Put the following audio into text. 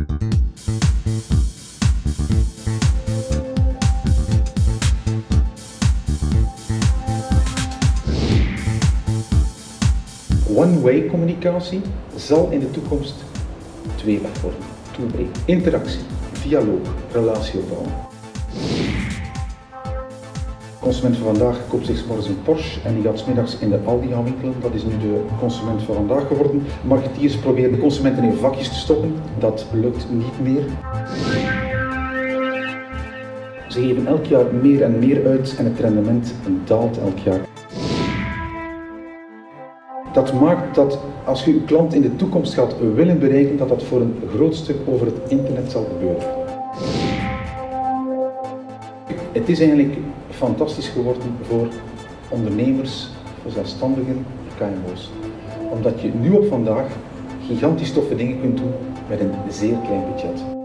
One-way communicatie zal in de toekomst tweeweg worden, toebreken. Interactie, dialoog, relatieopbouw. De consument van vandaag koopt zich 's morgens een Porsche en die gaat 's middags in de Aldi gaan winkelen. Dat is nu de consument van vandaag geworden. Marketeers proberen de consumenten in vakjes te stoppen. Dat lukt niet meer. Ze geven elk jaar meer en meer uit en het rendement daalt elk jaar. Dat maakt dat als je uw klant in de toekomst gaat willen bereiken, dat voor een groot stuk over het internet zal gebeuren. Het is eigenlijk fantastisch geworden voor ondernemers, voor zelfstandigen, voor KMO's. Omdat je nu op vandaag gigantisch toffe dingen kunt doen met een zeer klein budget.